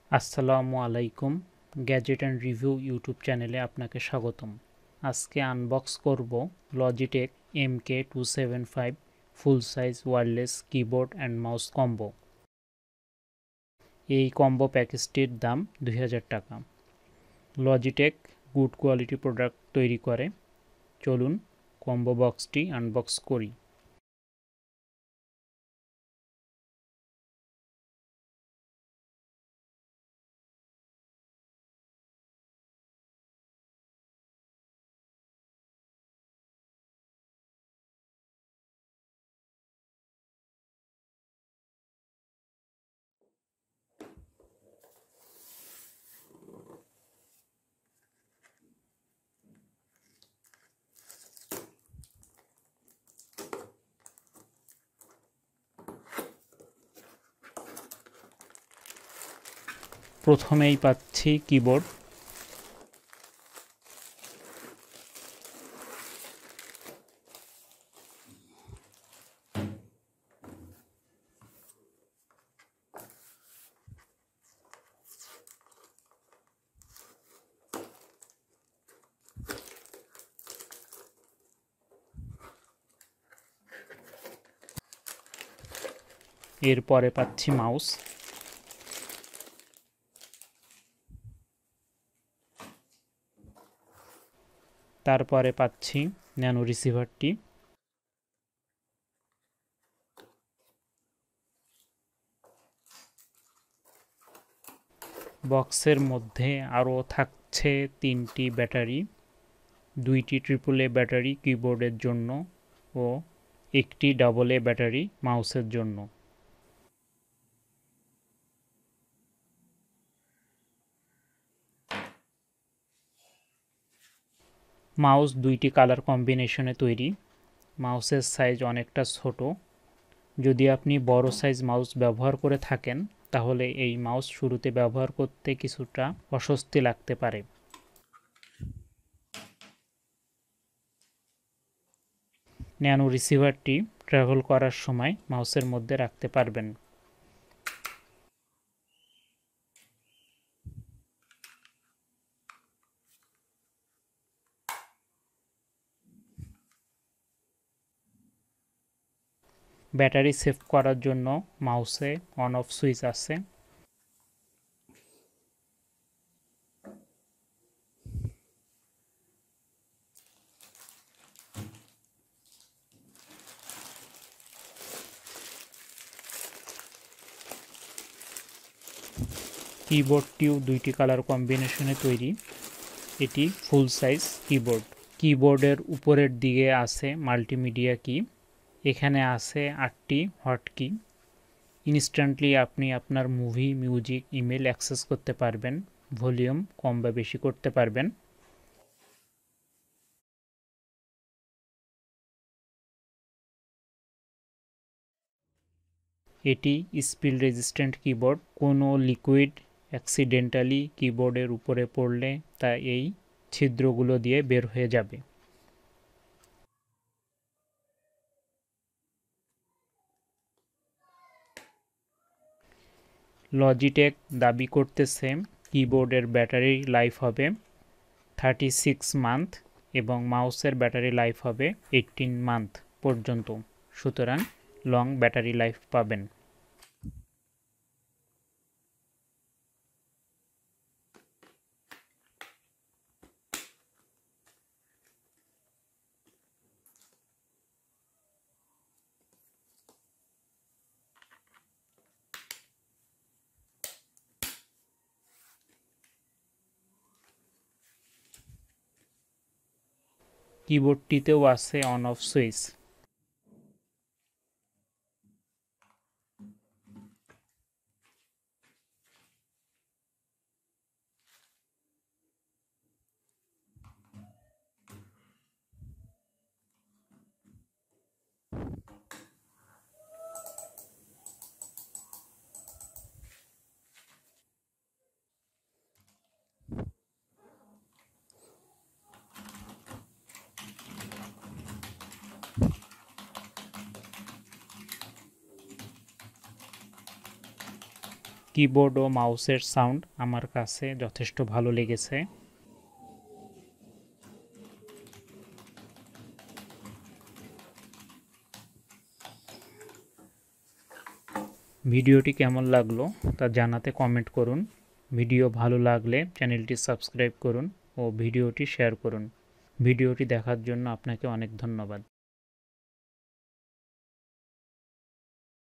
আসসালামু আলাইকুম gadget and review YouTube চ্যানেলে আপনাকে স্বাগতম। আজকে আনবক্স করব Logitech MK275 full size wireless keyboard and mouse combo. এই কম্বো প্যাকেজটির দাম 2000 টাকা। লজিটেক গুড কোয়ালিটি প্রোডাক্ট তৈরি করে। চলুন কম্বো বক্সটি আনবক্স করি। প্রথমেই পাচ্ছি কিবোর্ড। এরপরে পাচ্ছি মাউস। তারপরে পাচ্ছি ন্যানো রিসিভারটি। বক্সের মধ্যে আরও থাকছে 3টি ব্যাটারি, 2টি AAA ব্যাটারি কিবোর্ডের জন্য ও একটি AA ব্যাটারি মাউসের জন্য। মাউস 2টি কালার কম্বিনেশনে তৈরি। মাউসের সাইজ অনেকটা ছোট। যদি আপনি বড় সাইজ মাউস ব্যবহার করে থাকেন তাহলে এই মাউস শুরুতে ব্যবহার করতে কিছুটা অস্বস্তি লাগতে পারে। ন্যানো রিসিভারটি ট্রাভেল করার সময় মাউসের মধ্যে রাখতে পারবেন। ব্যাটারি সেভ করার জন্য মাউসে অন অফ সুইচ আছে। কিবোর্ডটিও 2টি কালার কম্বিনেশনে তৈরি। এটি ফুল সাইজ কিবোর্ড। কিবোর্ডের উপরের দিকে আছে মাল্টিমিডিয়া কি। এখানে আছে 8টি হটকি। ইনস্ট্যান্টলি আপনি আপনার মুভি, মিউজিক, ইমেল অ্যাক্সেস করতে পারবেন। ভলিউম কম বা বেশি করতে পারবেন। এটি স্পিল রেজিস্ট্যান্ট কিবোর্ড। কোনো লিকুইড অ্যাক্সিডেন্টালি কিবোর্ডের উপরে পড়লে তা এই ছিদ্রগুলো দিয়ে বের হয়ে যাবে। লজিটেক দাবি করতেছে কিবোর্ডের ব্যাটারি লাইফ হবে 36 মান্থ এবং মাউসের ব্যাটারি লাইফ হবে 18 মান্থ পর্যন্ত। সুতরাং লং ব্যাটারি লাইফ পাবেন। কিবোর্ডটিতেও আছে অন অফ সুইচ। কিবোর্ড ও মাউসের সাউন্ড আমার কাছে যথেষ্ট ভালো লেগেছে। ভিডিওটি কেমন লাগলো তা জানাতে কমেন্ট করুন। ভিডিও ভালো লাগলে চ্যানেলটি সাবস্ক্রাইব করুন ও ভিডিওটি শেয়ার করুন। ভিডিওটি দেখার জন্য আপনাকে অনেক ধন্যবাদ।